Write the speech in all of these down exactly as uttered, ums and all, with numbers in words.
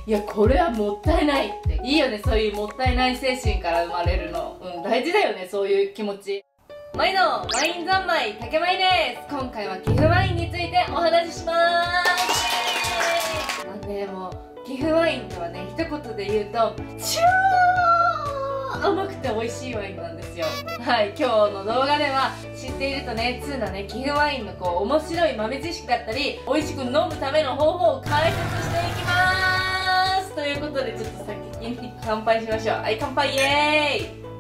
いやこれはもったいないって、いいよね、そういうもったいない精神から生まれるの。うん、大事だよね、そういう気持ち。毎度ワイン三昧竹舞です。今回は岐阜ワインについてお話ししまーす。まあね、もう岐阜ワインとはね、一言で言うと超甘くて美味しいワインなんですよ。はい、今日の動画では知っているとね、通なね、岐阜ワインのこう面白い豆知識だったり、美味しく飲むための方法を解説していきまーす。ということで、ちょっと先に乾杯しましょう。はい、乾杯イエーイ。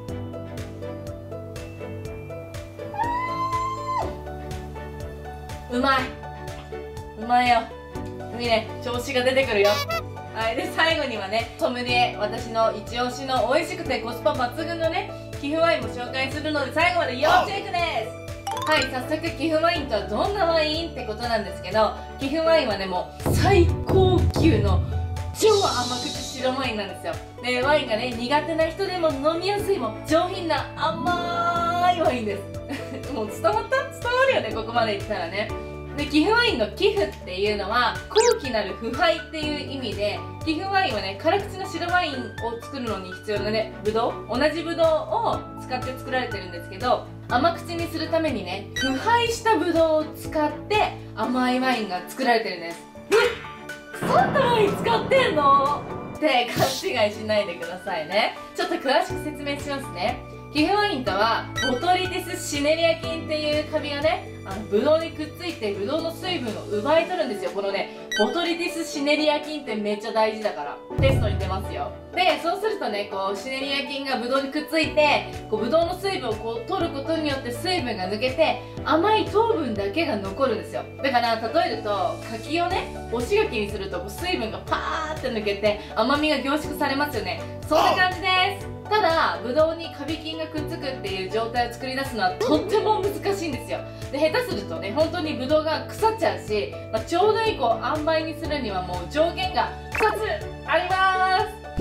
うまいうまいよ。いいね、調子が出てくるよ。はい、で最後にはね、ソムリエ、私の一押しの美味しくてコスパ抜群のね、岐阜ワインも紹介するので、最後まで要チェックです。はい、早速岐阜ワインとはどんなワインってことなんですけど、岐阜ワインはね、もう最高級の超甘口白ワインなんですよ。でワインがね、苦手な人でも飲みやすい、もう上品な甘いワインですもう伝わった伝わるよね、ここまでいったらね。で岐阜ワインの寄付っていうのは高貴なる腐敗っていう意味で、岐阜ワインはね、辛口の白ワインを作るのに必要なね、ブドウ、同じブドウを使って作られてるんですけど、甘口にするためにね、腐敗したブドウを使って甘いワインが作られてるんです。え、腐ったワイン使ってんのって勘違いしないでくださいね。ちょっと詳しく説明しますね。岐阜ワインとはボトリティス・シネリア菌っていうカビがね、あのブドウにくっついてブドウの水分を奪い取るんですよ。このね、ボトリティス・シネリア菌ってめっちゃ大事だからテストに出ますよ。でそうするとね、こうシネリア菌がブドウにくっついて、こうブドウの水分をこう取ることによって水分が抜けて甘い糖分だけが残るんですよ。だから例えると、柿をね、干し柿にするとこう水分がパーって抜けて甘みが凝縮されますよね。そんな感じです。ただブドウにカビ菌がくっつくっていう状態を作り出すのはとっても難しいんですよ。で下手するとね、本当にブドウが腐っちゃうし、まあ、ちょうどいいこう塩梅にするにはもう条件がふたつあります。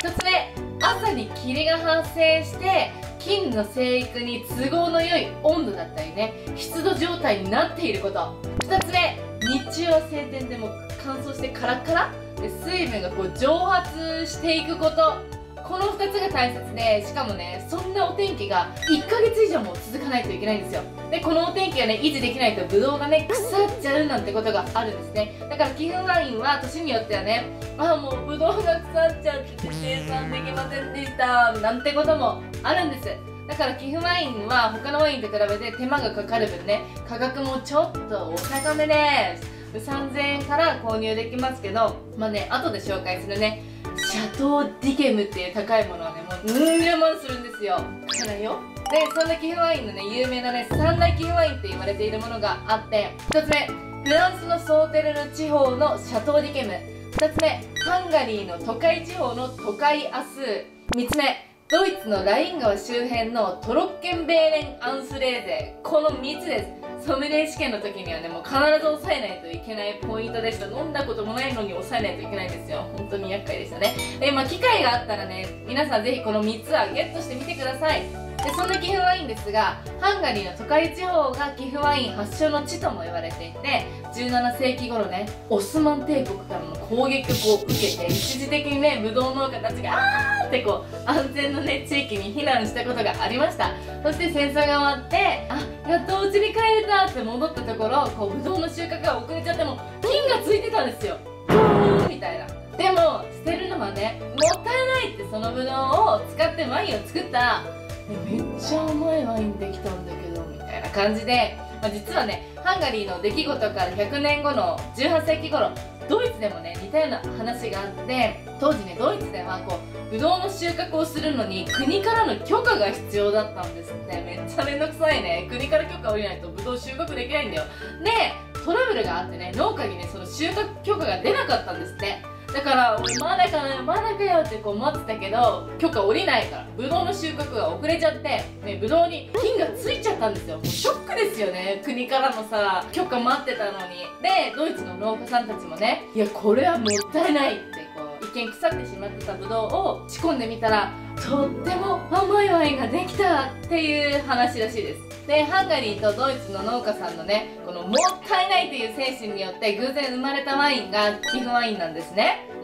ひとつめ、朝に霧が発生して菌の生育に都合の良い温度だったりね、湿度状態になっていること。ふたつめ、日中は晴天でも乾燥してカラッカラで水分がこう蒸発していくこと。このふたつが大切で、しかもね、そんなお天気がいっかげつ以上も続かないといけないんですよ。でこのお天気がね、維持できないとブドウがね、腐っちゃうなんてことがあるんですね。だから岐阜ワインは年によってはね、あもうブドウが腐っちゃってて生産できませんでしたなんてこともあるんです。だから岐阜ワインは他のワインと比べて手間がかかる分ね、価格もちょっとお高めです。さんぜんえんから購入できますけど、まあね、後で紹介するね、シャトー・ディケムっていう高いものはね、もううん十万するんですよ。辛いよ。でそんな岐阜ワインのね、有名なね、三大岐阜ワインって言われているものがあって、ひとつめ、フランスのソーテルヌ地方のシャトー・ディケム。ふたつめ、ハンガリーのトカイ地方のトカイ・アスー。みっつめ、ドイツのライン川周辺のトロッケンベーレン・アンスレーゼ。このみっつです。ソムリエ試験の時にはね、もう必ず押さえないといけないポイントでした。飲んだこともないのに押さえないといけないんですよ。本当に厄介でしたね。で、まあ機会があったらね、皆さんぜひこのみっつはゲットしてみてください。でそんな岐阜ワインですが、ハンガリーのトカイ地方が岐阜ワイン発祥の地とも言われていて、じゅうななせいき頃ね、オスマン帝国からの攻撃をこう受けて、一時的にね、ブドウ農家たちがあーってこう安全なね、地域に避難したことがありました。そして戦争が終わって、あやっとお家に帰れたって戻ったところ、こうブドウの収穫が遅れちゃっても菌がついてたんですよ。ブーンみたいな。でも捨てるのはね、もったいないって、そのブドウを使ってワインを作ったら、めっちゃ甘いワインできたんだけどみたいな感じで、まあ、実はね、ハンガリーの出来事からひゃくねんごのじゅうはっせいき頃、ドイツでもね、似たような話があって、当時ね、ドイツではこうブドウの収穫をするのに国からの許可が必要だったんですって。めっちゃめんどくさいね。国から許可を下りないとブドウ収穫できないんだよ。でトラブルがあってね、農家にね、その収穫許可が出なかったんですって。だから俺まだかなまだかよってこう待ってたけど、許可下りないからブドウの収穫が遅れちゃって、ね、ブドウに菌がついちゃったんですよ。もうショックですよね、国からのさ許可待ってたのに。でドイツの農家さんたちもね、いやこれはもったいないってこう一見腐ってしまってたブドウを仕込んでみたら、とっても甘いワインができたっていう話らしいです。でハンガリーとドイツの農家さんのね、このもったいないという精神によって偶然生まれたワインが岐阜ワインなんですね。うん、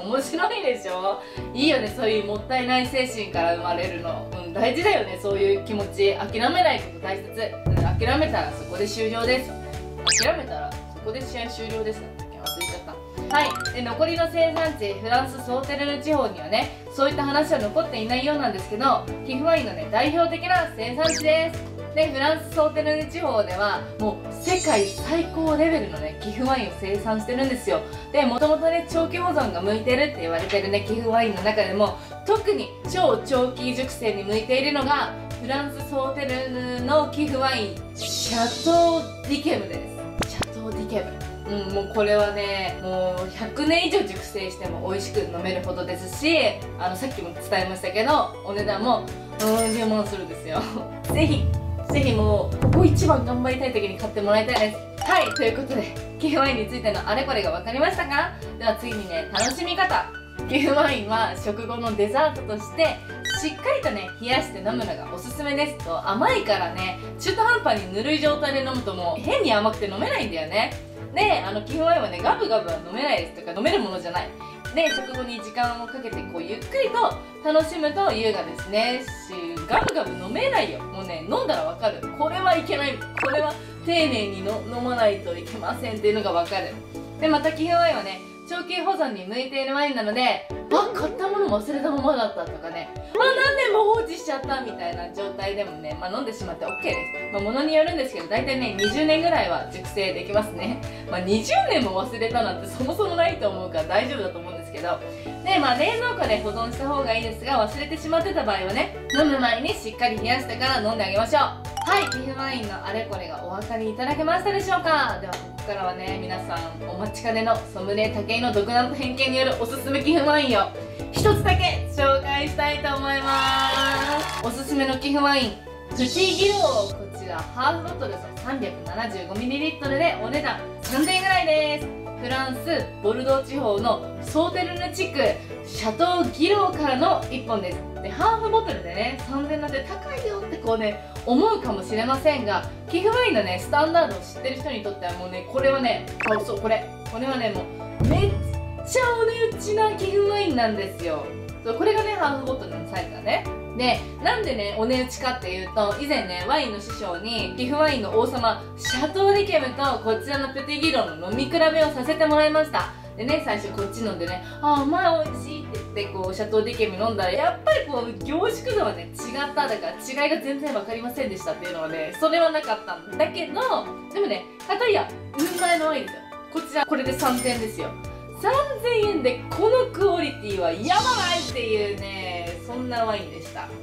面白いでしょ。いいよね、そういうもったいない精神から生まれるの。うん、大事だよね、そういう気持ち。諦めないこと大切。うん、諦めたらそこで終了です。諦めたらそこで試合終了ですなんだっけ、忘れちゃった。はい。で、残りの生産地フランスソーテルヌ地方にはね、そういった話は残っていないようなんですけど、寄付ワインのね、代表的な生産地です。で、フランスソーテルヌ地方ではもう世界最高レベルのね寄付ワインを生産してるんですよ。で、もともとね長期保存が向いてるって言われてるね寄付ワインの中でも特に超長期熟成に向いているのがフランスソーテルヌの寄付ワインシャトー・ディケムです。シャトー・ディケム、うん、もうこれはねもうひゃくねん以上熟成しても美味しく飲めるほどですし、あのさっきも伝えましたけどお値段もうんじゅうまんするんですよぜひぜひもうここ一番頑張りたい時に買ってもらいたいです。はい、ということで寄付ワインについてのあれこれが分かりましたか？では次にね、楽しみ方。寄付ワインは食後のデザートとしてしっかりとね冷やして飲むのがおすすめです。と甘いからね中途半端にぬるい状態で飲むともう変に甘くて飲めないんだよね。で、あの寄付ワインはねガブガブは飲めないですとか飲めるものじゃない。で、食後に時間をかけてこうゆっくりと楽しむと優雅ですねし、ガブガブ飲めないよ。もうね飲んだらわかる、これはいけない、これは丁寧にの飲まないといけませんっていうのがわかる。で、また寄付ワインはね長期保存に向いているワインなので、あ、買ったもの忘れたままだったとかね、あ、何年も放置しちゃったみたいな状態でもね、まあ、飲んでしまって オーケー です。まあ、ものによるんですけど大体ねにじゅうねんぐらいは熟成できますね。まあ、にじゅうねんも忘れたなんてそもそもないと思うから大丈夫だと思うんですけど、で、まあ、冷蔵庫で保存した方がいいですが忘れてしまってた場合はね飲む前にしっかり冷やしてから飲んであげましょう。はい、寄付ワインのあれこれがお分かりいただけましたでしょうか。ではここからはね皆さんお待ちかねのソムリエ武井の独断と偏見によるおすすめ寄付ワインを一つだけ紹介したいと思います。おすすめの寄付ワインプティギロー、こちらハーフボトル さんびゃくななじゅうごミリリットル でお値段さんぜんえんぐらいです。フランスボルドー地方のソーテルヌ地区シャトー・ギローからのいっぽんです。で、ハーフボトルでねさんぜんえんなんて高いよってこうね思うかもしれませんが、寄付ワインのねスタンダードを知ってる人にとってはもうねこれはね、そうそうこれこれはねもうめっちゃお値打ちな寄付ワインなんですよ。そう、これがねハーフボトルのサイズだね。で、なんでねお値打ちかっていうと、以前ねワインの師匠に寄付ワインの王様シャトー・ディケムとこちらのプティギローの飲み比べをさせてもらいました。でね、最初こっち飲んでね、あー、うまい、美味しいって言ってこうシャトー・ディケム飲んだらやっぱりこう凝縮度はね違った。だから違いが全然分かりませんでしたっていうのはねそれはなかったんだけど、でもねかたや運前のワインですよ。こちらこれでさんぜんえんですよ。さんぜんえんでこのクオリティはやばないっていうね、そんなワインでした。はい、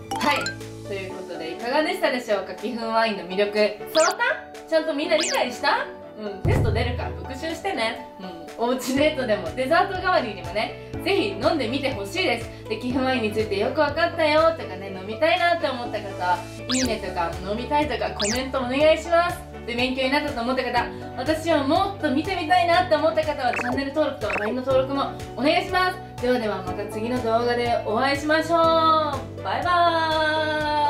ということでいかがでしたでしょうか。寄付ワインの魅力伝わった？ちゃんとみんな理解した？うん、テスト出るから復習してね。うん、おうちデートでもデザート代わりにもねぜひ飲んでみてほしいです。で、寄付ワインについてよく分かったよとかね、飲みたいなって思った方はいいねとか飲みたいとかコメントお願いします。で、勉強になったと思った方、私はもっと見てみたいなって思った方はチャンネル登録と ライン の登録もお願いします。ではではまた次の動画でお会いしましょう。バイバーイ。